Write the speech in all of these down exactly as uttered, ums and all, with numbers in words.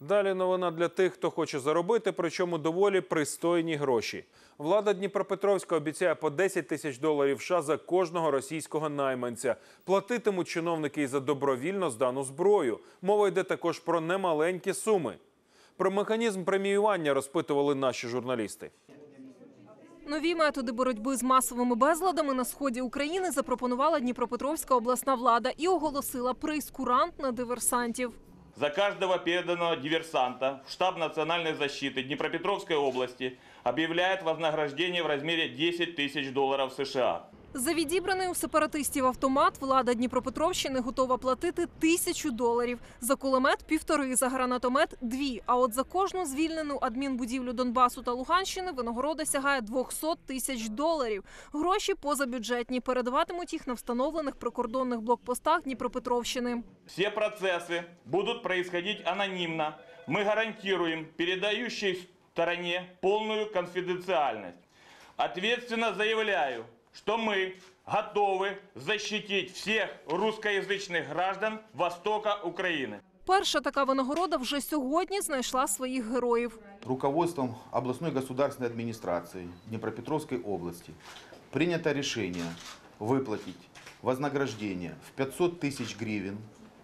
Далі новина для тих, хто хоче заробити, причому доволі пристойні гроші. Влада Дніпропетровська обіцяє по десять тисяч доларів США за кожного російського найманця. Платитимуть чиновники і за добровільно здану зброю. Мова йде також про немаленькі суми. Про механізм преміювання розпитували наші журналісти. Нові методи боротьби з масовими безладами на сході України запропонувала Дніпропетровська обласна влада і оголосила прейскурант на диверсантів. За каждого переданного диверсанта в штаб национальной защиты Днепропетровской области объявляет вознаграждение в размере десять тысяч долларов США. За відібраний у сепаратистів автомат влада Дніпропетровщини готова платити тисячу доларів. За кулемет – півтори, за гранатомет – дві. А от за кожну звільнену адмінбудівлю Донбасу та Луганщини винагорода сягає двохсот тисяч доларів. Гроші позабюджетні. Передаватимуть їх на встановлених прикордонних блокпостах Дніпропетровщини. Все процессы будут происходить анонимно. Мы гарантируем передающей стороне полную конфиденциальность. Ответственно заявляю, что мы готовы защитить всех русскоязычных граждан Востока Украины. Перша така винагорода вже сьогодні знайшла своїх героїв. Руководством областной государственной администрации Днепропетровской области принято решение выплатить вознаграждение в пятьсот тысяч гривен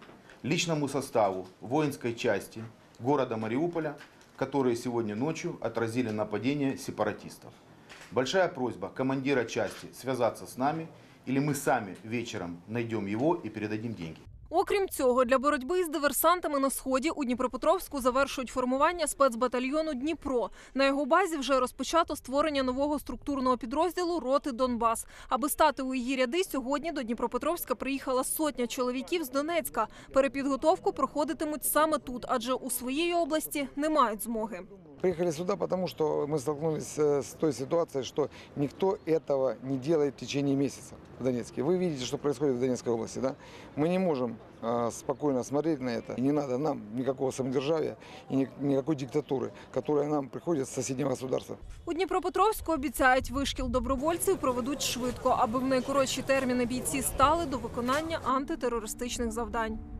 личному составу воинской части города Мариуполя, которые сегодня ночью отразили нападение сепаратистов. Большая просьба командира части связаться с нами, или мы сами вечером найдем его и передадим деньги. Окрім цього, для боротьби з диверсантами на Сході у Дніпропетровську завершують формування спецбатальйону «Дніпро». На його базі вже розпочато створення нового структурного підрозділу роти «Донбас». Аби стати у її ряди, сьогодні до Дніпропетровська приїхала сотня чоловіків з Донецька. Перепідготовку проходитимуть саме тут, адже у своїй області не мають змоги. Приехали сюда, потому что мы столкнулись с той ситуацией, что никто этого не делает в течение месяца в Донецке. Вы видите, что происходит в Донецкой области, да? Мы не можем э, спокойно смотреть на это. И не надо нам никакого самодержавия и ни, никакой диктатуры, которая нам приходит с соседнего государства. У Дніпропетровську обіцяють, вишкіл добровольців проведуть швидко, аби в найкоротші терміни бійці стали до виконання антитерористичних завдань.